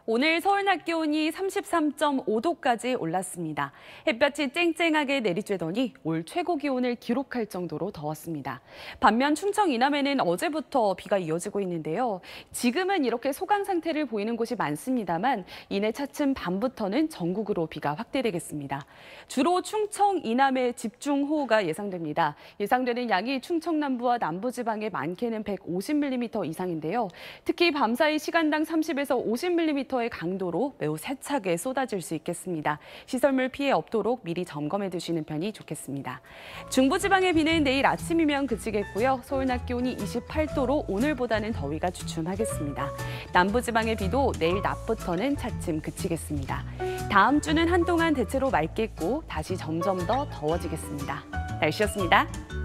오늘 서울 낮 기온이 33.5도까지 올랐습니다. 햇볕이 쨍쨍하게 내리쬐더니 올 최고 기온을 기록할 정도로 더웠습니다. 반면 충청 이남에는 어제부터 비가 이어지고 있는데요. 지금은 이렇게 소강 상태를 보이는 곳이 많습니다만 이내 차츰 밤부터는 전국으로 비가 확대되겠습니다. 주로 충청 이남에 집중호우가 예상됩니다. 예상되는 양이 충청 남부와 남부지방에 많게는 150mm 이상인데요. 특히 밤사이 시간당 30에서 50mm의 강도로 매우 세차게 쏟아질 수 있겠습니다. 시설물 피해 없도록 미리 점검해 두시는 편이 좋겠습니다. 중부지방의 비는 내일 아침이면 그치겠고요. 서울 낮 기온이 28도로 오늘보다는 더위가 주춤하겠습니다. 남부지방의 비도 내일 낮부터는 차츰 그치겠습니다. 다음 주는 한동안 대체로 맑겠고 다시 점점 더 더워지겠습니다. 날씨였습니다.